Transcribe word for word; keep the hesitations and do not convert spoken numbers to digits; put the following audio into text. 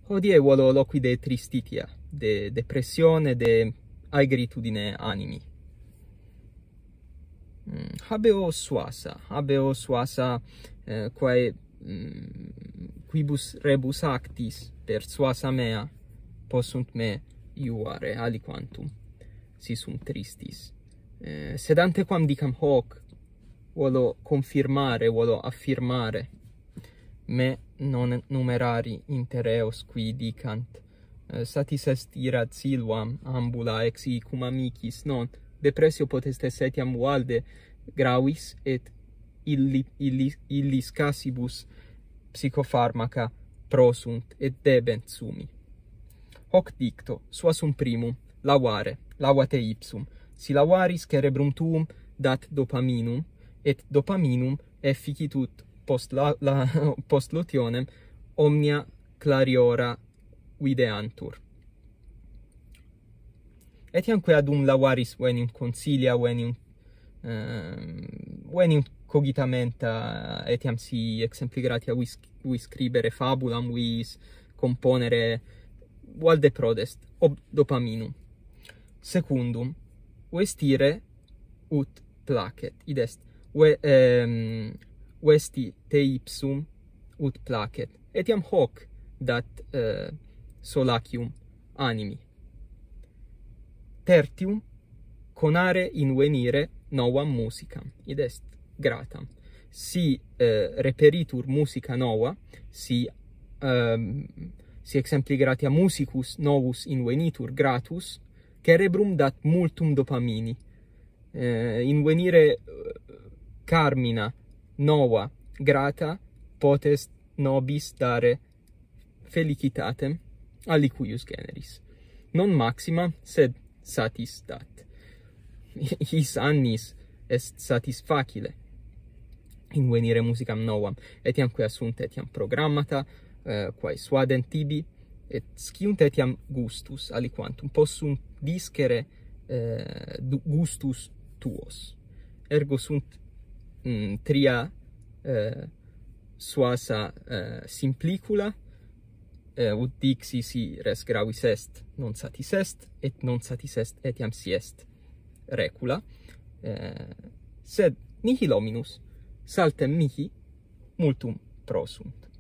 Hodie volo loqui de tristitia, de depressione, de aegritudine animi. Mm, habeo suasa, habeo suasa eh, quae mm, quibus rebus actis per suasa mea possunt me iuare aliquantum si sunt tristis. Eh, sed ante quam dicam hoc, volo confirmare, volo affirmare me non numerari inter eos qui dicant uh, satis est irat silvam ambula ex cum amicis, non, depressio potestes etiam valde gravis et illi, illi, illis casibus psychopharmaca prosunt et debent sumi. Hoc dicto, suasum primum, lavare, lavate ipsum, si lavaris cerebrum tuum dat dopaminum, et dopaminum efficitut post, la, la, post lutionem omnia clariora videantur. Etiam queadum lavaris veniunt consilia, veniunt, uh, veniunt cogitamenta, etiam si exempli gratia vis, vis scribere fabulam, vis componere valde prodest, ob dopaminum. Secundum, vestire ut placet, id est, ve, um, vesti te ipsum ut placet, etiam hoc dat uh, solacium animi. Tertium, conare invenire novam musicam, id est gratam. Si uh, reperitur musica nova, si, um, si exempli gratia musicus novus invenitur gratus, cerebrum dat multum dopamini. Uh, invenire uh, carmina nova grata potest nobis dare felicitatem alicuius generis. Non maxima, sed satis dat. His annis est satisfacile invenire musicam novam, etiam quia sunt etiam programmata, uh, quae suadent tibi, et sciunt etiam gustus aliquantum, possunt discere uh, gustus tuos. Ergo sunt mm, tria uh, suasa uh, simplicula, uh, ut dixi si res gravis est, non satis est, et non satis est etiam si est recula, uh, sed nihil hominus saltem mihi multum prosunt.